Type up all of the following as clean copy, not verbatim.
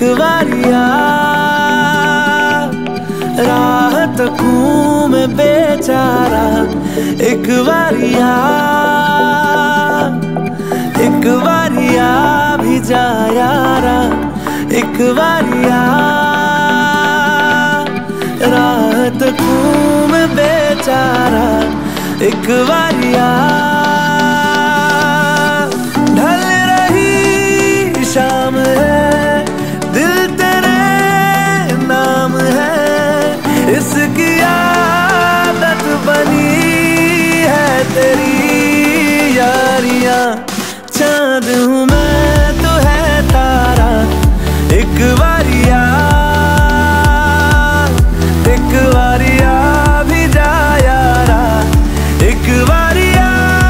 बारिया राह तकूं मैं बेचारा, एक बारिया भी जा यारा, एक बारिया राह तकूं मैं बेचारा, एक बारिया ढल रही शाम है, दिल तेरे नाम है, इसकी आदत बनी है तेरी यारियां। चांद हूँ मैं तो है तारा, एक बारिया भी जा यारा, एक बारिया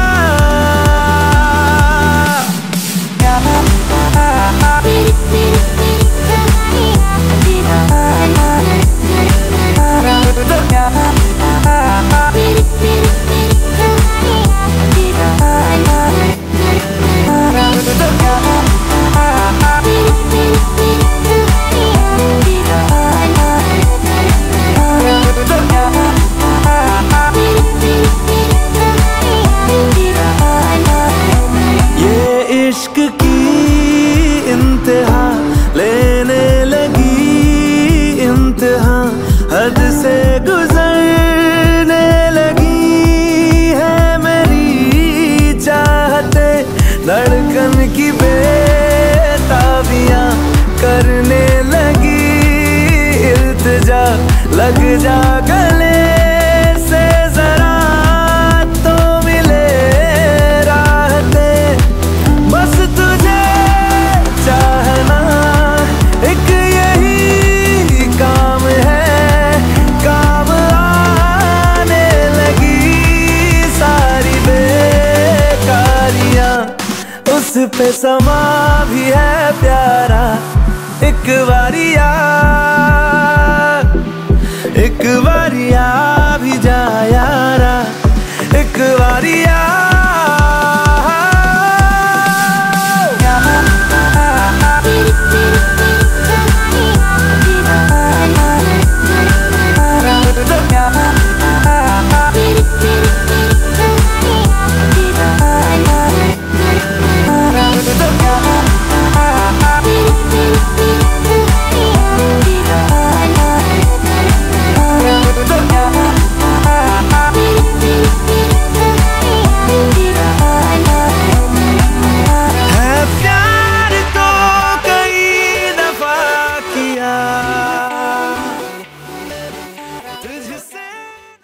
इश्क की इंतहा लेने लगी, इंतहा हद से गुजरने लगी है मेरी चाहते, धड़कन की बेताबियां करने लगी, इल्तिजा लग जा गले से जरा तो मिले राहते, बस तुझे चाहना एक यही काम है, काम आने लगी सारी बेकारियां, उस पे समा भी है प्यारा, एक बारिया भी जा यारा, एक बारिया